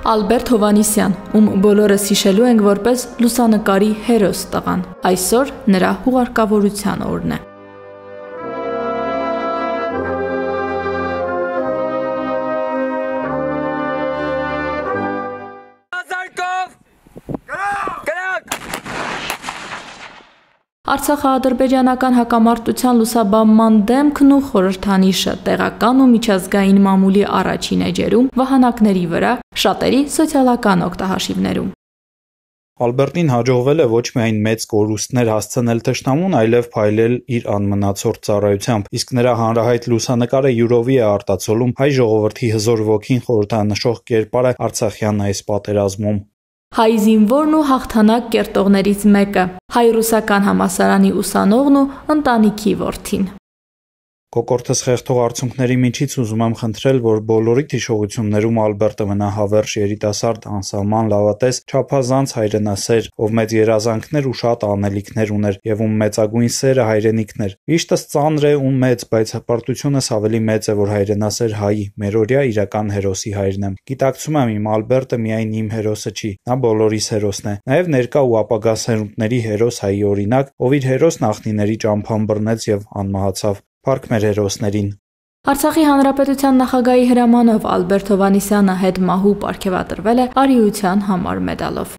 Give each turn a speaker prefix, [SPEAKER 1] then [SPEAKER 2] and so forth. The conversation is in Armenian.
[SPEAKER 1] Ալբերտ Հովհաննիսյան, ում բոլորս հիշելու ենք որպես լուսանկարի հերոս տղան, այսօր նրա հուղարկավորության օրն է։ Արցախա-ադրբեջանական հակամարտության լուսաբանման դեմքն ու խորհրդանիշը տեղական ու միջազգային մամուլի առաջին էջերում, վահանակների վրա, շատերի սոցիալական օգտահաշիվներում։
[SPEAKER 2] Ալբերտին հաջողվել է ոչ միայն մեծ կորուստներ հասցնել թշնամուն, այլև փայլել իր անմնացորդ ծառայությամբ, իսկ նրա հանրահայտ լուսանկարը յուրովի է արտացոլում հայ ժողովրդի հզոր ոգին խորհրդանշող կերպարը Արցախյան այս պատերազմում։
[SPEAKER 1] Հայ զինվորն ու հաղթանակ կերտողներից մեկը, հայ-ռուսական համալսարանի ուսանողն ու ընտանիքի որդին։
[SPEAKER 2] Կոկորդս խեղդող արդյունքների միջից ուզում եմ խնդրել, որ բոլորիդ հիշողություններում Ալբերտը մնա հավերժ երիտասարդ, անսահման լավատես, չափազանց հայրենասեր, ով մեծ երազանքներ ու շատ անելիքներ ուներ, եւ ում մեծագույն սերը հայրենիքն էր։ Վիշտս ծանր է ու մեծ, բայց հպարտությունս ավելի մեծ է, որ հայրենասեր հայի, մերօրյա իրական հերոսի հայրն եմ։ Գիտակցում եմ, իմ Ալբերտը միայն իմ հերոսը չի, նա բոլորիս հերոսն է, նաեւ ներկա ու ապագա սերունդների հերոս հայի օրինակ, ով իր հերոս նախնիների ճամփան բռնեց եւ անմահացավ։ Փառք մեր հերոսներին։
[SPEAKER 1] Արցախի հանրապետության նախագահի հրամանով Ալբերտ Հովհաննիսյանը հետմահու պարգևատրվել է արիության համար մեդալով։